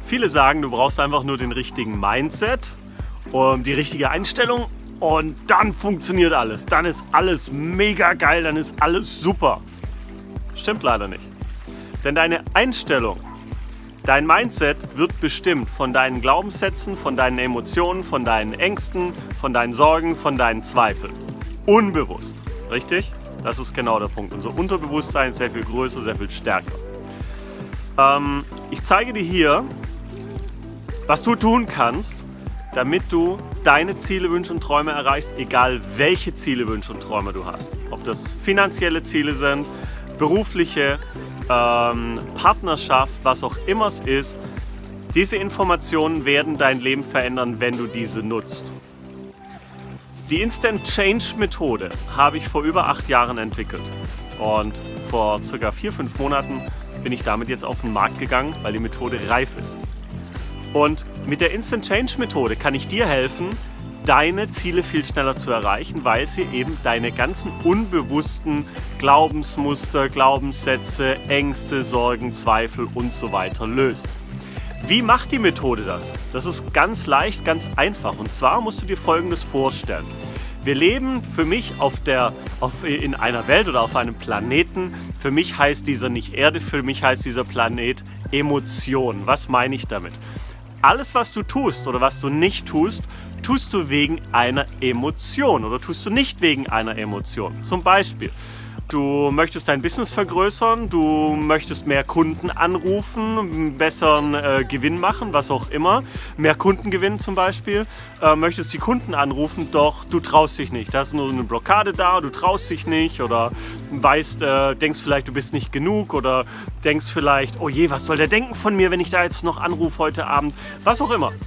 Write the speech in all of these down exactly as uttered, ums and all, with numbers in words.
Viele sagen, du brauchst einfach nur den richtigen Mindset und die richtige Einstellung und dann funktioniert alles. Dann ist alles mega geil, dann ist alles super. Stimmt leider nicht. Denn deine Einstellung, dein Mindset wird bestimmt von deinen Glaubenssätzen, von deinen Emotionen, von deinen Ängsten, von deinen Sorgen, von deinen Zweifeln. Unbewusst, richtig? Das ist genau der Punkt. Unser Unterbewusstsein ist sehr viel größer, sehr viel stärker. Ähm, ich zeige dir hier, was du tun kannst, damit du deine Ziele, Wünsche und Träume erreichst, egal welche Ziele, Wünsche und Träume du hast. Ob das finanzielle Ziele sind, berufliche, ähm, Partnerschaft, was auch immer es ist. Diese Informationen werden dein Leben verändern, wenn du diese nutzt. Die Instant Change Methode habe ich vor über acht Jahren entwickelt. Und vor circa vier, fünf Monaten bin ich damit jetzt auf den Markt gegangen, weil die Methode reif ist. Und mit der Instant Change Methode kann ich dir helfen, deine Ziele viel schneller zu erreichen, weil sie eben deine ganzen unbewussten Glaubensmuster, Glaubenssätze, Ängste, Sorgen, Zweifel und so weiter löst. Wie macht die Methode das? Das ist ganz leicht, ganz einfach. Und zwar musst du dir Folgendes vorstellen. Wir leben für mich auf der, auf, in einer Welt oder auf einem Planeten. Für mich heißt dieser nicht Erde, für mich heißt dieser Planet Emotion. Was meine ich damit? Alles, was du tust oder was du nicht tust, tust du wegen einer Emotion oder tust du nicht wegen einer Emotion. Zum Beispiel, du möchtest dein Business vergrößern, du möchtest mehr Kunden anrufen, einen besseren äh, Gewinn machen, was auch immer. Mehr Kunden gewinnen zum Beispiel, äh, möchtest die Kunden anrufen, doch du traust dich nicht. Da ist nur eine Blockade da, du traust dich nicht oder weißt, äh, denkst vielleicht, du bist nicht genug oder denkst vielleicht, oh je, was soll der denken von mir, wenn ich da jetzt noch anrufe heute Abend, was auch immer.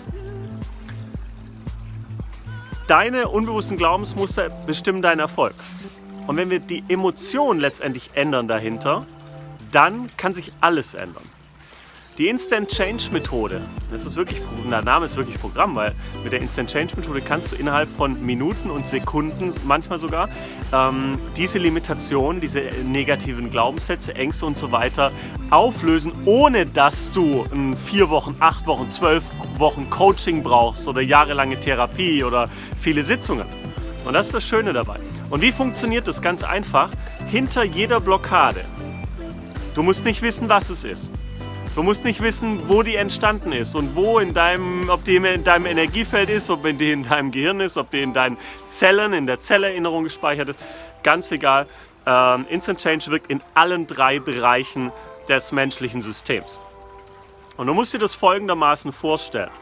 Deine unbewussten Glaubensmuster bestimmen deinen Erfolg. Und wenn wir die Emotion letztendlich ändern dahinter, dann kann sich alles ändern. Die Instant Change Methode, das ist wirklich, der Name ist wirklich Programm, weil mit der Instant Change Methode kannst du innerhalb von Minuten und Sekunden, manchmal sogar, ähm, diese Limitationen, diese negativen Glaubenssätze, Ängste und so weiter auflösen, ohne dass du ein vier Wochen, acht Wochen, zwölf Wochen Coaching brauchst oder jahrelange Therapie oder viele Sitzungen. Und das ist das Schöne dabei. Und wie funktioniert das? Ganz einfach. Hinter jeder Blockade, du musst nicht wissen, was es ist. Du musst nicht wissen, wo die entstanden ist und wo in deinem, ob die in deinem Energiefeld ist, ob die in deinem Gehirn ist, ob die in deinen Zellen, in der Zellerinnerung gespeichert ist. Ganz egal. Ähm, Instant Change wirkt in allen drei Bereichen des menschlichen Systems. Und du musst dir das folgendermaßen vorstellen.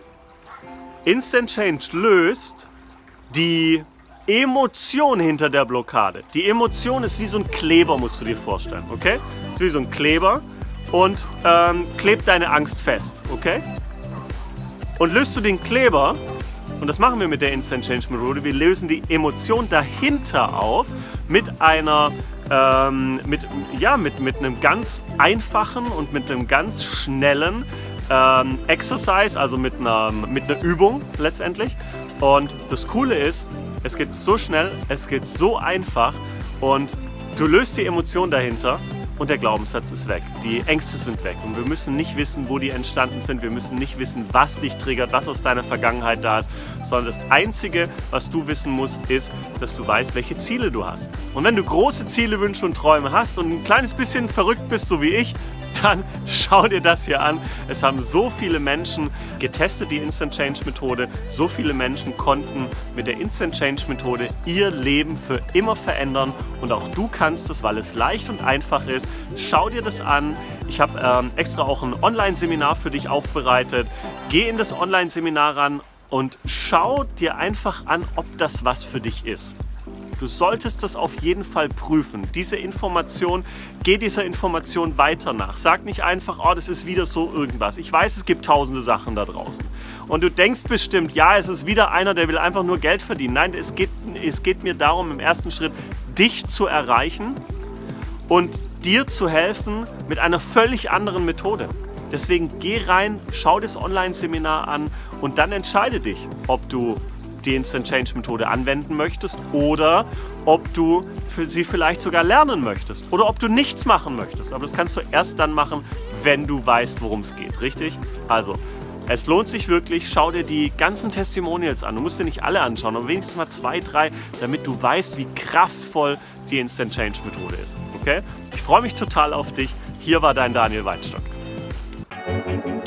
Instant Change löst die Emotion hinter der Blockade. Die Emotion ist wie so ein Kleber, musst du dir vorstellen, okay? Ist wie so ein Kleber und ähm, klebt deine Angst fest, okay? Und löst du den Kleber, und das machen wir mit der Instant Change Methode, wir lösen die Emotion dahinter auf mit einer, ähm, mit, ja, mit, mit einem ganz einfachen und mit einem ganz schnellen ähm, Exercise, also mit einer, mit einer Übung letztendlich. Und das Coole ist, es geht so schnell, es geht so einfach und du löst die Emotion dahinter und der Glaubenssatz ist weg. Die Ängste sind weg und wir müssen nicht wissen, wo die entstanden sind. Wir müssen nicht wissen, was dich triggert, was aus deiner Vergangenheit da ist, sondern das Einzige, was du wissen musst, ist, dass du weißt, welche Ziele du hast. Und wenn du große Ziele, Wünsche und Träume hast und ein kleines bisschen verrückt bist, so wie ich, dann schau dir das hier an. Es haben so viele Menschen getestet, die Instant Change Methode. So viele Menschen konnten mit der Instant Change Methode ihr Leben für immer verändern. Und auch du kannst es, weil es leicht und einfach ist. Schau dir das an. Ich habe ähm, extra auch ein Online-Seminar für dich aufbereitet. Geh in das Online-Seminar ran und schau dir einfach an, ob das was für dich ist. Du solltest das auf jeden Fall prüfen. Diese Information, geh dieser Information weiter nach. Sag nicht einfach, oh, das ist wieder so irgendwas. Ich weiß, es gibt tausende Sachen da draußen. Und du denkst bestimmt, ja, es ist wieder einer, der will einfach nur Geld verdienen. Nein, es geht, es geht mir darum, im ersten Schritt, dich zu erreichen und dir zu helfen mit einer völlig anderen Methode. Deswegen geh rein, schau das Online-Seminar an und dann entscheide dich, ob du die Instant Change Methode anwenden möchtest oder ob du für sie vielleicht sogar lernen möchtest oder ob du nichts machen möchtest. Aber das kannst du erst dann machen, wenn du weißt, worum es geht, richtig? Also, es lohnt sich wirklich, schau dir die ganzen Testimonials an. Du musst dir nicht alle anschauen, aber wenigstens mal zwei, drei, damit du weißt, wie kraftvoll die Instant Change Methode ist. Okay? Ich freue mich total auf dich. Hier war dein Daniel Weinstock.